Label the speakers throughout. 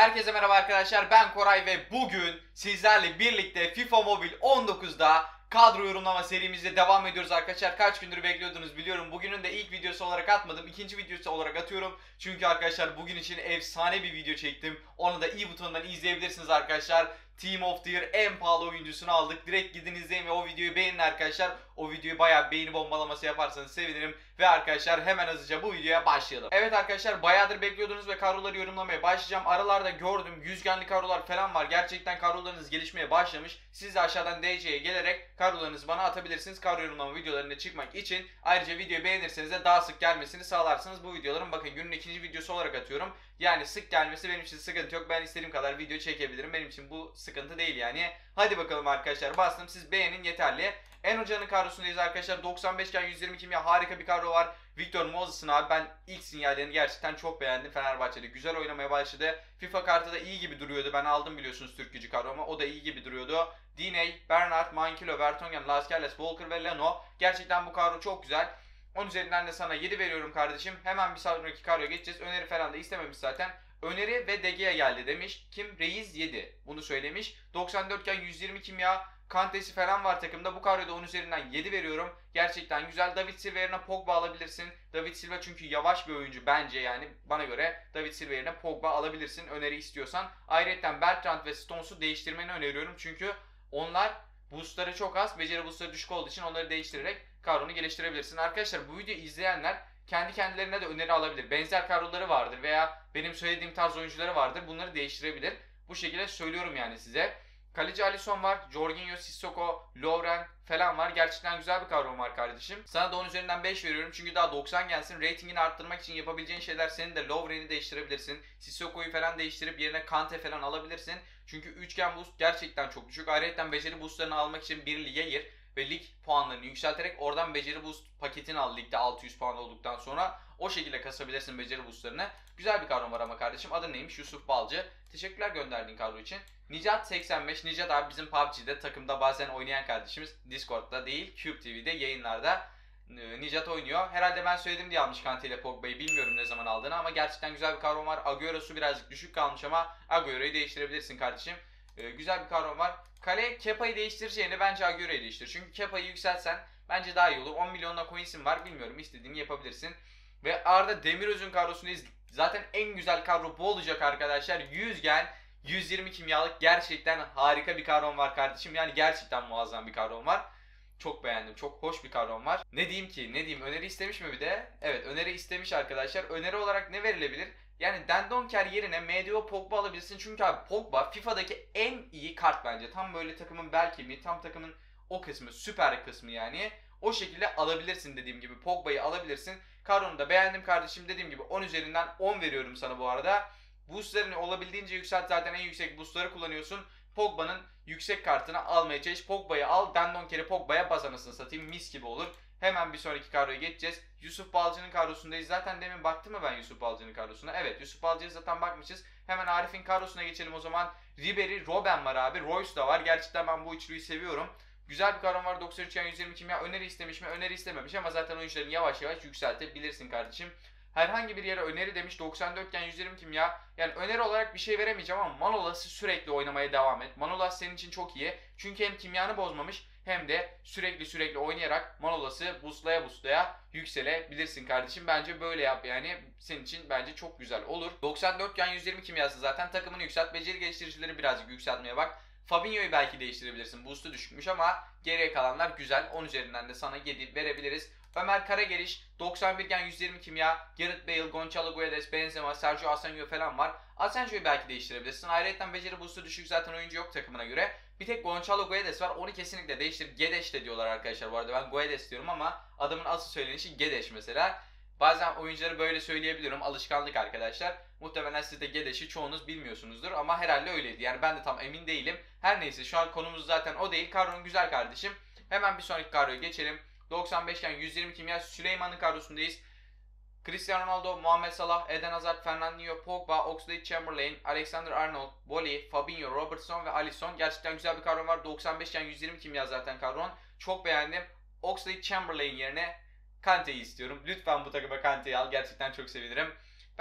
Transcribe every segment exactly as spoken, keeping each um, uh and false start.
Speaker 1: Herkese merhaba arkadaşlar, ben Koray ve bugün sizlerle birlikte FIFA Mobile on dokuzda kadro yorumlama serimizde devam ediyoruz arkadaşlar. Kaç gündür bekliyordunuz biliyorum. Bugünün de ilk videosu olarak atmadım, ikinci videosu olarak atıyorum. Çünkü arkadaşlar bugün için efsane bir video çektim. Onu da i butonundan izleyebilirsiniz arkadaşlar. Team of the Year en pahalı oyuncusunu aldık. Direkt gidin izleyin ve o videoyu beğenin arkadaşlar. O videoyu bayağı beğeni bombalaması yaparsanız sevinirim. Ve arkadaşlar hemen hızlıca bu videoya başlayalım. Evet arkadaşlar, bayağıdır bekliyordunuz ve kadroları yorumlamaya başlayacağım. Aralarda gördüm yüzgenli kadrolar falan var. Gerçekten kadrolarınız gelişmeye başlamış. Siz de aşağıdan D C'ye gelerek kadrolarınızı bana atabilirsiniz. Kadro yorumlama videolarına çıkmak için. Ayrıca videoyu beğenirseniz de daha sık gelmesini sağlarsınız. Bu videoların bakın günün ikinci videosu olarak atıyorum. Yani sık gelmesi benim için sıkıntı yok. Ben istediğim kadar video çekebilirim. Benim için bu sıkıntı değil yani. Hadi bakalım arkadaşlar, bastım, siz beğenin yeterli. En Hoca'nın kadrosundayız arkadaşlar. doksan beş iken yüz yirmi kimya, harika bir kadro var. Victor Moses'ın abi ben ilk sinyallerini gerçekten çok beğendim. Fenerbahçe'de güzel oynamaya başladı. FIFA kartı da iyi gibi duruyordu. Ben aldım biliyorsunuz Türk gücü kadroma. O da iyi gibi duruyordu. Diney, Bernard, Mankilo, Vertonghen, Lascelles, Walker ve Leno. Gerçekten bu kadro çok güzel. on üzerinden de sana yedi veriyorum kardeşim. Hemen bir sonraki kadroya geçeceğiz. Öneri falan da istememiş zaten. Öneri ve D G'ye geldi demiş. Kim? Reis yedi. Bunu söylemiş. doksan dört iken yüz yirmi kimya. Kante'si falan var takımda. Bu kadroda on üzerinden yedi veriyorum. Gerçekten güzel. David Silva yerine Pogba alabilirsin. David Silva çünkü yavaş bir oyuncu bence, yani bana göre David Silva yerine Pogba alabilirsin öneri istiyorsan. Ayrıca Bertrand ve Stones'u değiştirmeni öneriyorum. Çünkü onlar boostları çok az. Beceri boostları düşük olduğu için onları değiştirerek kadronu geliştirebilirsin. Arkadaşlar bu videoyu izleyenler kendi kendilerine de öneri alabilir. Benzer kadroları vardır veya benim söylediğim tarz oyuncuları vardır. Bunları değiştirebilir. Bu şekilde söylüyorum yani size. Kaleci Alisson var, Jorginho, Sissoko, Lovren falan var. Gerçekten güzel bir kadron var kardeşim. Sana da on üzerinden beş veriyorum çünkü daha doksan gelsin. Ratingini arttırmak için yapabileceğin şeyler, senin de Lovren'i değiştirebilirsin. Sissoko'yu falan değiştirip yerine Kante falan alabilirsin. Çünkü üçgen boost gerçekten çok düşük. Ayrıca beceri boostlarını almak için bir lige gir ve lig puanlarını yükselterek oradan beceri boost paketini al ligde altı yüz puan olduktan sonra. O şekilde kasabilirsin beceri boostlarını. Güzel bir kadron var ama kardeşim. Adı neymiş? Yusuf Balcı. Teşekkürler gönderdiğin kadro için. Nicat seksen beş. Nicat abi bizim P U B G'de takımda bazen oynayan kardeşimiz. Discord'da değil, Cube T V'de yayınlarda Nicat oynuyor. Herhalde ben söyledim diye almış Kante ile Pogba'yı. Bilmiyorum ne zaman aldığını ama gerçekten güzel bir kadron var. Agüero'su birazcık düşük kalmış ama Agüero'yu değiştirebilirsin kardeşim. Ee, güzel bir kadron var. Kale Kepa'yı değiştireceğine bence Agüero'yu değiştir. Çünkü Kepa'yı yükseltsen bence daha iyi olur. on milyonla coins'in var. Bilmiyorum, istediğini yapabilirsin. Ve Arda Demiröz'ün kadrosundayız. Zaten en güzel kadro bu olacak arkadaşlar. yüz gen, yüz yirmi kimyalık gerçekten harika bir kadron var kardeşim. Yani gerçekten muazzam bir kadron var. Çok beğendim. Çok hoş bir kadron var. Ne diyeyim ki? Ne diyeyim? Öneri istemiş mi bir de? Evet, öneri istemiş arkadaşlar. Öneri olarak ne verilebilir? Yani Dendonker yerine M D O Pogba alabilirsin. Çünkü abi Pogba FIFA'daki en iyi kart bence. Tam böyle takımın bel kemiği, tam takımın o kısmı, süper kısmı yani. O şekilde alabilirsin dediğim gibi. Pogba'yı alabilirsin. Kadronu da beğendim kardeşim. Dediğim gibi on üzerinden on veriyorum sana bu arada. Boostlarını olabildiğince yükselt, zaten en yüksek boostları kullanıyorsun. Pogba'nın yüksek kartını almaya çalış. Pogba'yı al, Dendonker'i Pogba'ya bas anasını satayım, mis gibi olur. Hemen bir sonraki kadroya geçeceğiz. Yusuf Balcı'nın kadrosundayız. Zaten demin baktım mı ben Yusuf Balcı'nın kadrosuna? Evet, Yusuf Balcı'ya zaten bakmışız. Hemen Arif'in kadrosuna geçelim o zaman. Ribery, Robben var abi. Royce da var. Gerçekten ben bu üçlüyü seviyorum. Güzel bir kadron var. doksan üç yüz yirmi kimya. Öneri istemiş mi? Öneri istememiş ama zaten oyuncularını yavaş yavaş yükseltebilirsin kardeşim. Herhangi bir yere öneri demiş. doksan dört iken yüz yirmi kimya. Yani öneri olarak bir şey veremeyeceğim ama Manolas'ı sürekli oynamaya devam et. Manolas senin için çok iyi. Çünkü hem kimyanı bozmamış hem de sürekli sürekli oynayarak Manolas'ı boostlaya boostlaya yükselebilirsin kardeşim. Bence böyle yap yani. Senin için bence çok güzel olur. doksan dört iken yüz yirmi kimyası zaten, takımını yükselt. Beceri geliştiricileri birazcık yükseltmeye bak. Fabinho'yu belki değiştirebilirsin. Boost'u düşükmüş ama geriye kalanlar güzel. on üzerinden de sana yedi verebiliriz. Ömer Karageliş doksan bir iken yüz yirmi kimya. Gareth Bale, Gonçalo Guedes, Benzema, Sergio Asenjo falan var. Asenjo'yu belki değiştirebilirsin. Ayrıca beceri boost'u düşük, zaten oyuncu yok takımına göre. Bir tek Gonçalo Guedes var. Onu kesinlikle değiştir. Gedeş de diyorlar arkadaşlar bu arada. Ben Guedes diyorum ama adamın asıl söylenişi Gedeş mesela. Bazen oyuncuları böyle söyleyebiliyorum. Alışkanlık arkadaşlar. Muhtemelen siz de Gedeş'i çoğunuz bilmiyorsunuzdur ama herhalde öyleydi. Yani ben de tam emin değilim. Her neyse, şu an konumuz zaten o değil. Kadron güzel kardeşim. Hemen bir sonraki kadroya geçelim. doksan beş iken yüz yirmi kimya. Süleyman'ın kadrosundayız. Cristiano Ronaldo, Muhammed Salah, Eden Hazard, Fernandinho, Pogba, Oxlade-Chamberlain, Alexander-Arnold, Boli, Fabinho, Robertson ve Alisson. Gerçekten güzel bir kadron var. doksan beş iken yüz yirmi kimya zaten kadron. Çok beğendim. Oxlade-Chamberlain yerine Kante'yi istiyorum. Lütfen bu takıma Kante'yi al. Gerçekten çok sevinirim.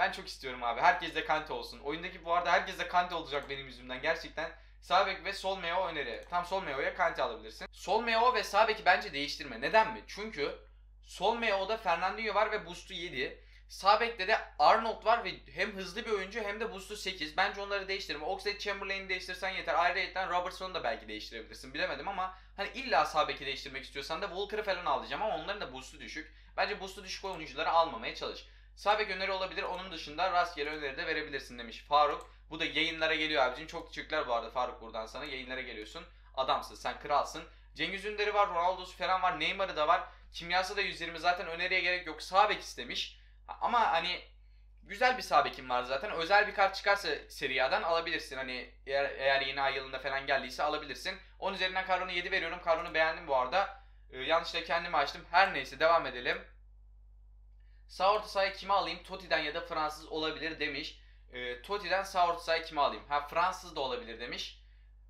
Speaker 1: Ben çok istiyorum abi. Herkes de Kante olsun. Oyundaki bu arada herkes de Kante olacak benim yüzümden. Gerçekten sağ bek ve sol meo öneri. Tam sol meo'ya Kante alabilirsin. Sol meo ve sağ beki bence değiştirme. Neden mi? Çünkü sol meo'da Fernandinho var ve boost'u yedi. Sağ bekte de Arnold var ve hem hızlı bir oyuncu hem de boost'u sekiz. Bence onları değiştirme. Oxlade-Chamberlain'i değiştirsen yeter. Ayrıca Robertson'u da belki değiştirebilirsin. Bilemedim ama hani illa sağ beki değiştirmek istiyorsan da Walker'ı falan alacağım ama onların da boost'u düşük. Bence boost'u düşük oyuncuları almamaya çalış. Sağ bek öneri olabilir. Onun dışında rastgele öneri de verebilirsin demiş Faruk. Bu da yayınlara geliyor abicim. Çok teşekkürler bu arada Faruk, buradan sana. Yayınlara geliyorsun. Adamsın, sen kralsın. Cengiz Ünder'i var, Ronaldo'su falan var, Neymar'ı da var. Kimyası da yüz yirmi, zaten öneriye gerek yok. Sağ bek istemiş. Ama hani güzel bir sağ bekim var zaten. Özel bir kart çıkarsa Serie A'dan alabilirsin. Hani eğer, eğer yeni ay yılında falan geldiyse alabilirsin. onun üzerinden Carro'nu yedi veriyorum. Carro'nu beğendim bu arada. Ee, yanlışlıkla kendimi açtım. Her neyse devam edelim. Sağ orta sahaya kimi alayım? Totti'den ya da Fransız olabilir demiş. E, Totti'den sağ orta sahaya kimi alayım? Ha, Fransız da olabilir demiş.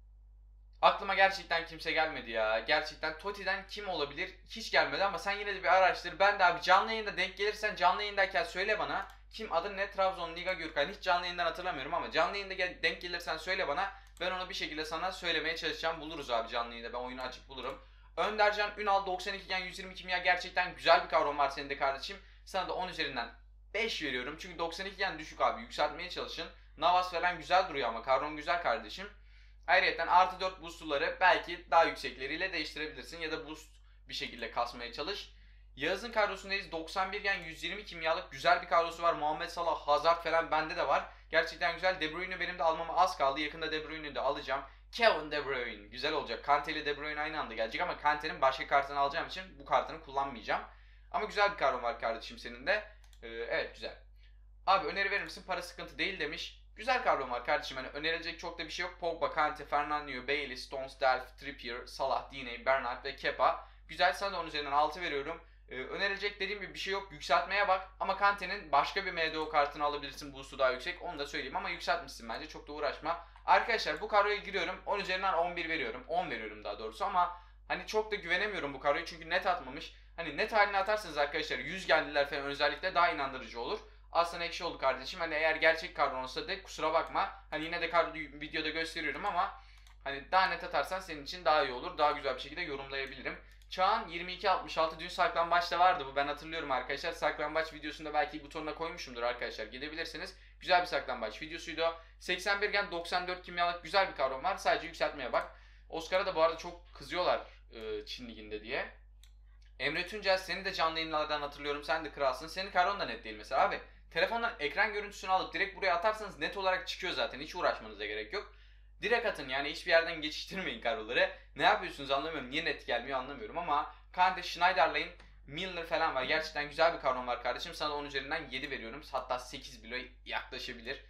Speaker 1: Aklıma gerçekten kimse gelmedi ya. Gerçekten Totti'den kim olabilir? Hiç gelmedi ama sen yine de bir araştır. Ben de abi canlı yayında denk gelirsen canlı yayındayken söyle bana. Kim, adı ne? Trabzon Liga Gürkan. Hiç canlı yayından hatırlamıyorum ama canlı yayında gel, denk gelirsen söyle bana. Ben onu bir şekilde sana söylemeye çalışacağım. Buluruz abi canlı yayında. Ben oyunu açıp bulurum. Öndercan Ünal doksan iki gen yüz yirmi kimya, gerçekten güzel bir kavram var senin de kardeşim. Sana da on üzerinden beş veriyorum. Çünkü doksan iki gen düşük abi. Yükseltmeye çalışın. Navas falan güzel duruyor ama kavram güzel kardeşim. Ayrıca artı dört boost'ları belki daha yüksekleriyle değiştirebilirsin ya da boost bir şekilde kasmaya çalış. Yağız'ın kadrosundayız. doksan bir gen yüz yirmi kimyalık güzel bir kadrosu var. Muhammed Salah, Hazard falan bende de var. Gerçekten güzel. De Bruyne benim de almama az kaldı. Yakında De Bruyne'yi de alacağım. Kevin De Bruyne. Güzel olacak. Kante ile De Bruyne aynı anda gelecek ama Kante'nin başka kartını alacağım için bu kartını kullanmayacağım. Ama güzel bir kadron var kardeşim senin de. Ee, evet, güzel. Abi öneri verir misin? Para sıkıntı değil demiş. Güzel kadron var kardeşim. Hani önerilecek çok da bir şey yok. Pogba, Kante, Fernandinho, Bailey, Stones, Delph, Trippier, Salah, Dine, Bernard ve Kepa. Güzel, sana da onun üzerinden altı veriyorum. Ee, önerilecek dediğim gibi bir şey yok. Yükseltmeye bak. Ama Kante'nin başka bir M D O kartını alabilirsin. Boost'u daha yüksek. Onu da söyleyeyim ama yükseltmişsin bence. Çok da uğraşma. Arkadaşlar bu kadroya giriyorum. on üzerinden on bir veriyorum. on veriyorum daha doğrusu ama hani çok da güvenemiyorum bu kadroya. Çünkü net atmamış. Hani net haline atarsanız arkadaşlar yüz geldiler falan özellikle daha inandırıcı olur. Aslında ekşi oldu kardeşim. Hani eğer gerçek kadron olsa da kusura bakma. Hani yine de kadroyu videoda gösteriyorum ama hani daha net atarsan senin için daha iyi olur. Daha güzel bir şekilde yorumlayabilirim. Çağan yirmi iki altmış altı dün saklambaçta vardı bu, ben hatırlıyorum arkadaşlar. Saklambaç videosunda belki butonuna koymuşumdur arkadaşlar, gidebilirsiniz. Güzel bir saklambaç videosuydu. seksen bir gen doksan dört kimyalık güzel bir kadron var. Sadece yükseltmeye bak. Oscar'a da bu arada çok kızıyorlar e, Çin Ligi'nde diye. Emre Tuncel, seni de canlı yayınlardan hatırlıyorum. Sen de kralsın. Senin kadron da net değil mesela abi. Telefondan ekran görüntüsünü alıp direkt buraya atarsanız net olarak çıkıyor zaten. Hiç uğraşmanıza gerek yok. Direkt atın yani, hiçbir yerden geçiştirmeyin kadroları. Ne yapıyorsunuz anlamıyorum. Niye net gelmiyor anlamıyorum ama Kante, Schneiderlin, Milner falan var. Gerçekten güzel bir kadron var kardeşim. Sana on üzerinden yedi veriyorum. Hatta sekiz bile yaklaşabilir.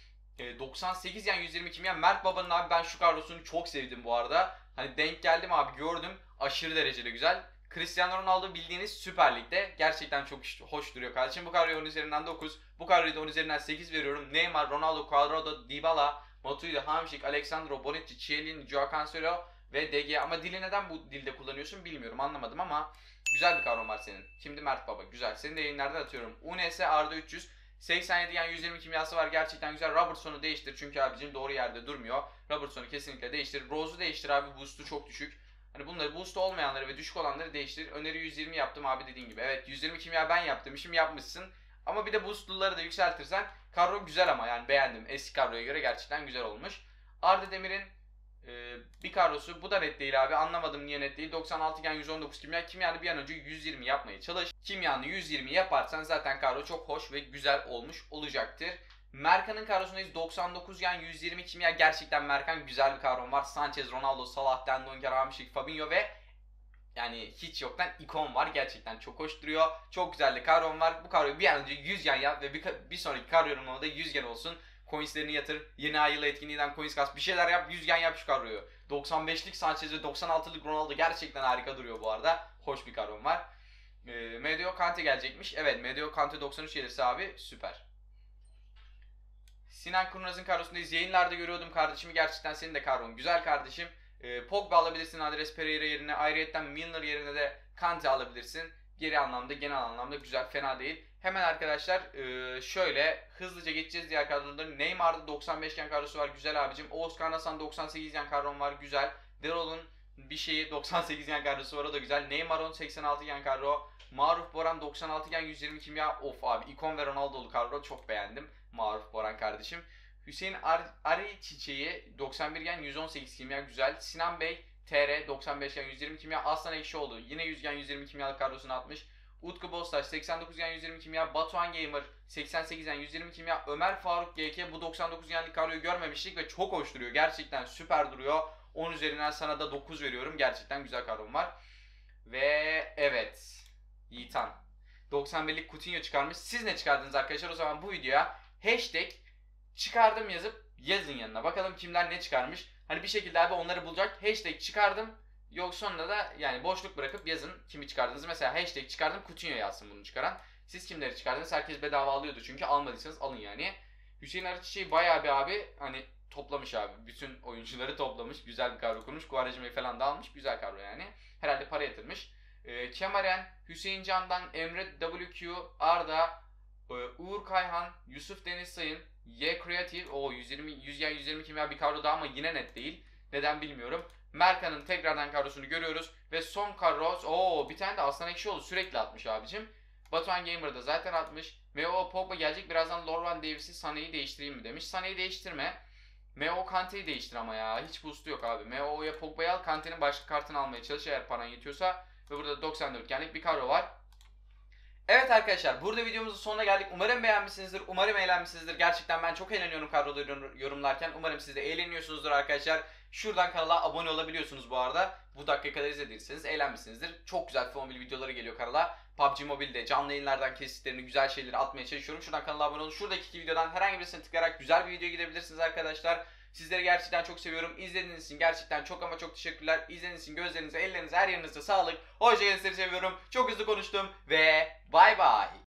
Speaker 1: E, doksan sekiz yani yüz yirmi kimya. Mert Baba'nın abi ben şu kadrosunu çok sevdim bu arada. Hani denk geldim abi, gördüm. Aşırı derecede güzel. Cristiano Ronaldo bildiğiniz Süper Lig'de. Gerçekten çok hoş duruyor kardeşim. Bu kadroya on üzerinden dokuz. Bu kadroya da on üzerinden sekiz veriyorum. Neymar, Ronaldo, Cuadrado, Dybala, Matuidi, Hamšík, Alexandro, Bonucci, Chiellini, Joao Cancelo ve D G. Ama dili neden bu dilde kullanıyorsun bilmiyorum, anlamadım ama güzel bir kadron var senin. Şimdi Mert Baba güzel. Senin de yayınlarda atıyorum. U N S Arda üç yüz. seksen yedi yani yüz yirmi kimyası var, gerçekten güzel. Robertson'u değiştir çünkü abicim doğru yerde durmuyor. Robertson'u kesinlikle değiştir. Rose'u değiştir abi, boost'u çok düşük. Hani bunları boost olmayanları ve düşük olanları değiştir. Öneri yüz yirmi yaptım abi dediğin gibi. Evet, yüz yirmi kimya ben yaptım. İşim yapmışsın. Ama bir de boostluları da yükseltirsen kadro güzel ama yani beğendim. Eski kadroya göre gerçekten güzel olmuş. Arda Demir'in e, bir kadrosu. Bu da net değil abi. Anlamadım niye net değil. doksan altı gen yüz on dokuz kimya. Kimyanı bir an önce yüz yirmi yapmaya çalış. Kimyanı yüz yirmi yaparsan zaten kadro çok hoş ve güzel olmuş olacaktır. Merkan'ın kadrosundayız. doksan dokuz gen yüz yirmi kimya. Gerçekten Merkan güzel bir kadron var. Sanchez, Ronaldo, Salah, Dendonker, Hamšík, Fabinho ve yani hiç yoktan ikon var. Gerçekten çok hoş duruyor. Çok güzel de kadron var. Bu kadroyu bir an önce yüz gen yap ve bir, bir sonraki kadro yorumlamada da yüz gen olsun. Coinslerini yatır. Yeni ay yılı etkinliğinden coins kas. Bir şeyler yap. yüz gen yap şu kadroyu. doksan beşlik Sanchez ve doksan altılık Ronaldo gerçekten harika duruyor bu arada. Hoş bir kadron var. E, M D O Kante gelecekmiş. Evet, M D O Kante doksan üç gelirse abi süper. Sinan Kurnaz'ın kadrosundayız. Yayınlarda görüyordum kardeşimi. Gerçekten senin de kadron güzel kardeşim. E, Pogba alabilirsin Andres Pereira yerine. Ayrıyeten Milner yerine de Kante alabilirsin. geri anlamda, genel anlamda güzel, fena değil. Hemen arkadaşlar e, şöyle hızlıca geçeceğiz diğer kadroları. Neymar'da doksan beş gen kadrosu var, güzel abicim. Oğuzkan Hasan doksan sekiz gen kadron var, güzel. Derol'un bir şeyi doksan sekiz gen kadrosu var, o da güzel. Neymar on seksen altı gen kadro. Maruf Boran doksan altı gen yüz yirmi kimya. Of abi, ikon ve Ronaldo'lu kadro, çok beğendim. Maruf Boran kardeşim. Hüseyin Ar Arı Çiçeği doksan bir gen yüz on sekiz kimya, güzel. Sinan Bey T R doksan beş gen yüz yirmi kimya. Aslan Ekşioğlu yine yüz gen yüz yirmi kimyalık kadrosunu atmış. Utku Bostaş seksen dokuz gen yüz yirmi kimya. Batuhan Gamer seksen sekiz gen yüz yirmi kimya. Ömer Faruk G K, bu doksan dokuz genlik kadroyu görmemiştik ve çok hoş duruyor. Gerçekten süper duruyor. on üzerinden sana da dokuz veriyorum. Gerçekten güzel kadrom var. Ve evet, Yiğitan doksan birlik Coutinho çıkarmış. Siz ne çıkardınız arkadaşlar? O zaman bu videoya hashtag çıkardım yazıp yazın yanına. Bakalım kimler ne çıkarmış. Hani bir şekilde abi onları bulacak. Hashtag çıkardım. Yok, sonra da yani boşluk bırakıp yazın kimi çıkardınız. Mesela hashtag çıkardım, Coutinho yazsın bunu çıkaran. Siz kimleri çıkardınız? Herkes bedava alıyordu çünkü, almadıysanız alın yani. Hüseyin Arıçiçek'i bayağı bir abi hani toplamış abi. Bütün oyuncuları toplamış. Güzel bir kadro kurmuş. Quaresma'yı falan da almış. Güzel kadro yani. Herhalde para yatırmış. Ee, Kemaren, Hüseyin Can'dan, Emre W Q, Arda, e, Uğur Kayhan, Yusuf Deniz Sayın, Y Creative. O yüz yirmi yüz yüz yirmi kimya bir kadro daha ama yine net değil. Neden bilmiyorum. Merkan'ın tekrardan kadrosunu görüyoruz. Ve son kadro. Oo, bir tane de Aslan Ekşioğlu sürekli atmış abicim. Batuhan Gamer da zaten atmış. Meo Pogba gelecek. Birazdan Lorvan Davis'i Sané'yi değiştireyim mi demiş. Sané'yi değiştirme. Meo Kante'yi değiştir ama ya. Hiç boost'u yok abi. Meo'ya Pogba'yı al. Kante'nin başka kartını almaya çalış eğer paran yetiyorsa. Ve burada doksan dört genlik bir kadro var. Evet arkadaşlar, burada videomuzun sonuna geldik. Umarım beğenmişsinizdir. Umarım eğlenmişsinizdir. Gerçekten ben çok eğleniyorum kadroları yorumlarken. Umarım siz de eğleniyorsunuzdur arkadaşlar. Şuradan kanala abone olabiliyorsunuz bu arada. Bu dakika kadar izlediyseniz eğlenmişsinizdir. Çok güzel mobil videoları geliyor kanala. P U B G Mobile'de canlı yayınlardan kesitlerini, güzel şeyleri atmaya çalışıyorum. Şuradan kanala abone olun. Şuradaki iki videodan herhangi birisine tıklayarak güzel bir videoya gidebilirsiniz arkadaşlar. Sizleri gerçekten çok seviyorum. İzlediğiniz için gerçekten çok ama çok teşekkürler. İzlediğiniz için gözlerinize, ellerinize, her yerinizde sağlık. Hoşçakalın, sizleri seviyorum. Çok hızlı konuştum ve bay bay.